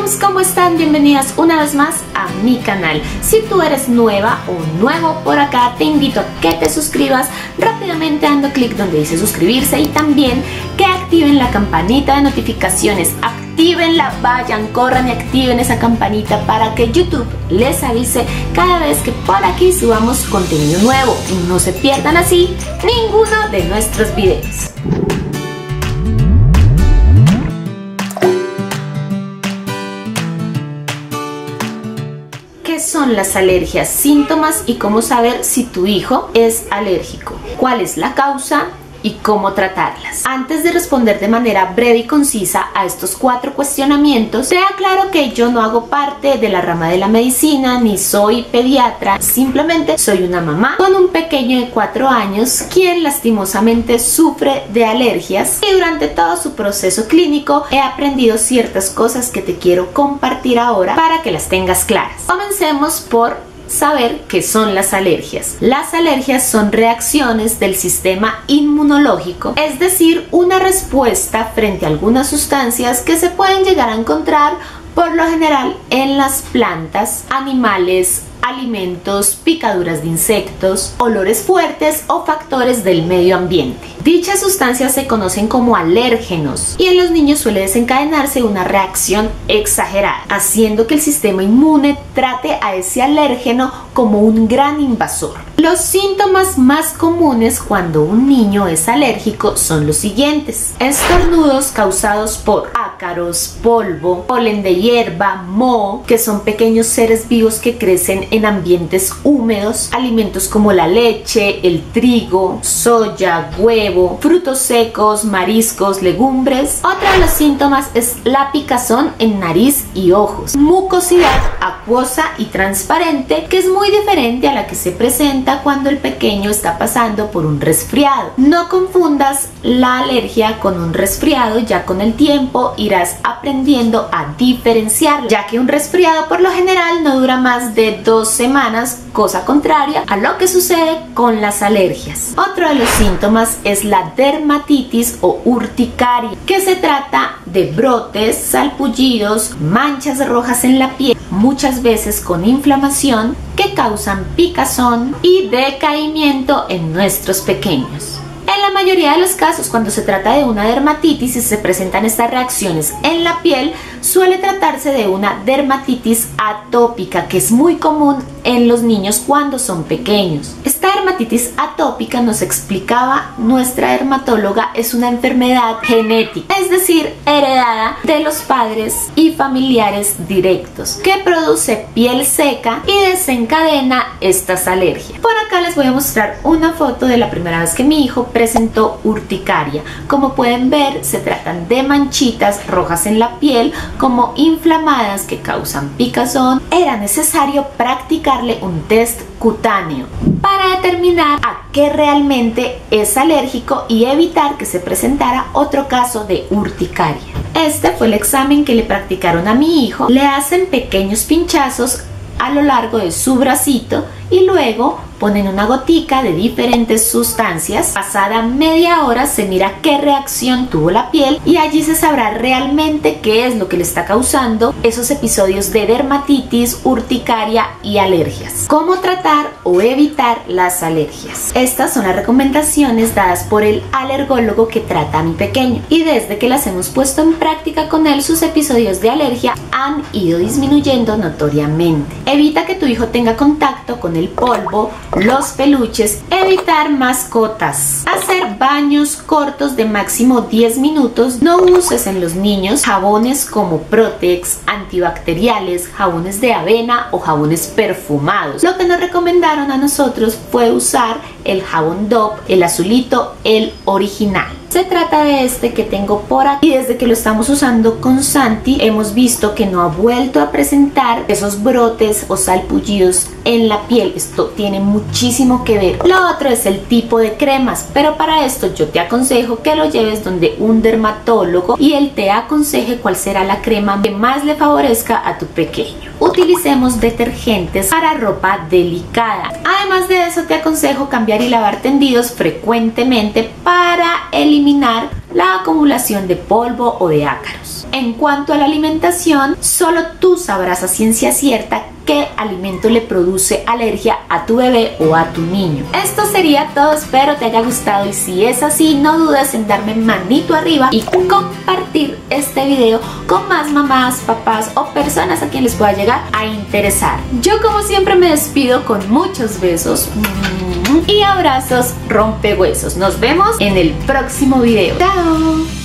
chicos, ¿cómo están? Bienvenidas una vez más a mi canal. Si tú eres nueva o nuevo por acá, te invito a que te suscribas rápidamente dando clic donde dice suscribirse y también que activen la campanita de notificaciones. Actívenla, vayan, corran y activen esa campanita para que YouTube les avise cada vez que por aquí subamos contenido nuevo y no se pierdan así ninguno de nuestros videos. ¿Qué son las alergias? Síntomas y cómo saber si tu hijo es alérgico. ¿Cuál es la causa? Y cómo tratarlas. Antes de responder de manera breve y concisa a estos 4 cuestionamientos, te aclaro que yo no hago parte de la rama de la medicina, ni soy pediatra, simplemente soy una mamá con un pequeño de 4 años, quien lastimosamente sufre de alergias y durante todo su proceso clínico he aprendido ciertas cosas que te quiero compartir ahora para que las tengas claras. Comencemos por saber qué son las alergias. Las alergias son reacciones del sistema inmunológico, es decir, una respuesta frente a algunas sustancias que se pueden llegar a encontrar por lo general en las plantas, animales, alimentos, picaduras de insectos, olores fuertes o factores del medio ambiente. Dichas sustancias se conocen como alérgenos y en los niños suele desencadenarse una reacción exagerada, haciendo que el sistema inmune trate a ese alérgeno como un gran invasor. Los síntomas más comunes cuando un niño es alérgico son los siguientes: estornudos causados por ácaros, polvo, polen de hierba, moho, que son pequeños seres vivos que crecen en ambientes húmedos, alimentos como la leche, el trigo, soya, huevo, frutos secos, mariscos, legumbres. Otro de los síntomas es la picazón en nariz y ojos, mucosidad acuosa y transparente, que es muy diferente a la que se presenta cuando el pequeño está pasando por un resfriado. No confundas la alergia con un resfriado, ya con el tiempo irás aprendiendo a diferenciarla, ya que un resfriado por lo general no dura más de 2 semanas, cosa contraria a lo que sucede con las alergias. Otro de los síntomas es la dermatitis o urticaria, que se trata de brotes, salpullidos, manchas rojas en la piel, muchas veces con inflamación, que causan picazón y decaimiento en nuestros pequeños. En la mayoría de los casos, cuando se trata de una dermatitis y se presentan estas reacciones en la piel, suele tratarse de una dermatitis atópica, que es muy común en los niños cuando son pequeños. Esta dermatitis atópica, nos explicaba nuestra dermatóloga, es una enfermedad genética, es decir, heredada de los padres y familiares directos, que produce piel seca y desencadena estas alergias. Por acá les voy a mostrar una foto de la primera vez que mi hijo presentó urticaria. Como pueden ver, se tratan de manchitas rojas en la piel, como inflamadas, que causan picazón. Era necesario practicarle un test cutáneo para determinar a qué realmente es alérgico y evitar que se presentara otro caso de urticaria. Este fue el examen que le practicaron a mi hijo. Le hacen pequeños pinchazos a lo largo de su bracito y luego ponen una gotica de diferentes sustancias. Pasada media hora se mira qué reacción tuvo la piel y allí se sabrá realmente qué es lo que le está causando esos episodios de dermatitis, urticaria y alergias. ¿Cómo tratar o evitar las alergias? Estas son las recomendaciones dadas por el alergólogo que trata a mi pequeño, y desde que las hemos puesto en práctica con él, sus episodios de alergia han ido disminuyendo notoriamente. Evita que tu hijo tenga contacto con el polvo, los peluches, evitar mascotas, hacer baños cortos de máximo 10 minutos, no uses en los niños jabones como Protex, antibacteriales, jabones de avena o jabones perfumados. Lo que nos recomendaron a nosotros fue usar el jabón Dove, el azulito, el original. Se trata de este que tengo por aquí, y desde que lo estamos usando con Santi hemos visto que no ha vuelto a presentar esos brotes o salpullidos en la piel. Esto tiene muchísimo que ver. Lo otro es el tipo de cremas, pero para esto yo te aconsejo que lo lleves donde un dermatólogo y él te aconseje cuál será la crema que más le favorezca a tu pequeño. Utilicemos detergentes para ropa delicada. Además de eso, te aconsejo cambiar y lavar tendidos frecuentemente para eliminar la acumulación de polvo o de ácaros. En cuanto a la alimentación, solo tú sabrás a ciencia cierta qué alimento le produce alergia a tu bebé o a tu niño. Esto sería todo, espero te haya gustado y si es así, no dudes en darme manito arriba y compartir este video con más mamás, papás o personas a quien les pueda llegar a interesar. Yo como siempre me despido con muchos besos y abrazos rompehuesos. Nos vemos en el próximo video. ¡Chao!